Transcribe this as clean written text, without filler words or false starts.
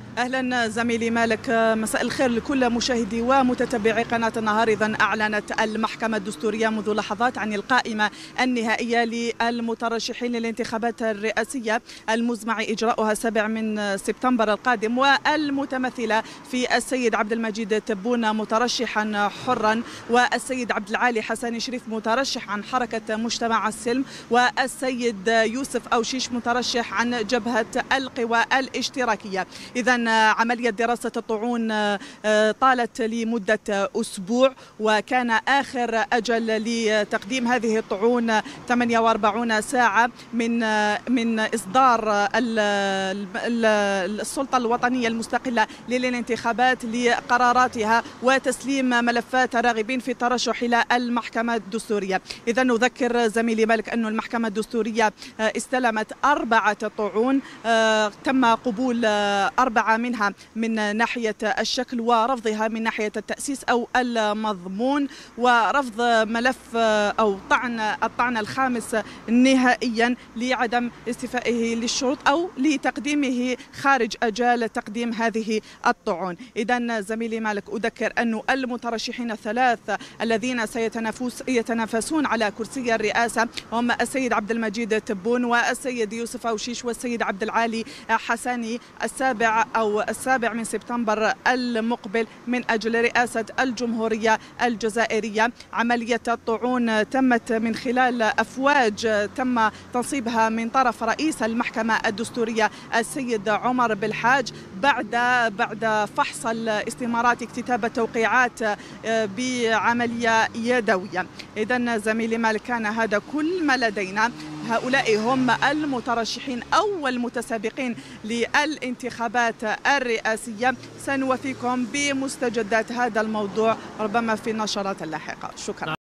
أهلا زميلي مالك، مساء الخير لكل مشاهدي ومتتبعي قناة النهار. إذن أعلنت المحكمة الدستورية منذ لحظات عن القائمة النهائية للمترشحين للانتخابات الرئاسية المزمع إجراؤها 7 من سبتمبر القادم، والمتمثلة في السيد عبد المجيد تبون مرشحا حرا، والسيد عبد العالي حسني شريف مترشح عن حركة مجتمع السلم، والسيد يوسف أوشيش مترشح عن جبهة القوى الاشتراكية. إذن عملية دراسة الطعون طالت لمدة أسبوع، وكان آخر أجل لتقديم هذه الطعون 48 ساعة من إصدار السلطة الوطنية المستقلة للانتخابات لقراراتها وتسليم ملفات الراغبين في الترشح إلى المحكمة الدستورية. إذن نذكر زميلي مالك أن المحكمة الدستورية استلمت 4 طعون، تم قبول 4 منها من ناحية الشكل ورفضها من ناحية التأسيس أو المضمون، ورفض ملف أو الطعن الخامس نهائيا لعدم استيفائه للشروط أو لتقديمه خارج أجال تقديم هذه الطعون. إذن زميلي مالك أذكر أن المترشحين الثلاث الذين سيتنافسون على كرسي الرئاسة هم السيد عبد المجيد تبون والسيد يوسف أوشيش والسيد عبد العالي حسني السابع من سبتمبر المقبل من أجل رئاسة الجمهورية الجزائرية. عملية الطعون تمت من خلال أفواج تم تنصيبها من طرف رئيس المحكمة الدستورية السيد عمر بالحاج بعد فحص الاستمارات اكتتاب التوقيعات بعملية يدوية. إذن زميلي مالك كان هذا كل ما لدينا. هؤلاء هم المترشحين أو المتسابقين للانتخابات الرئاسية. سنوفيكم بمستجدات هذا الموضوع ربما في النشرات اللاحقة. شكرا.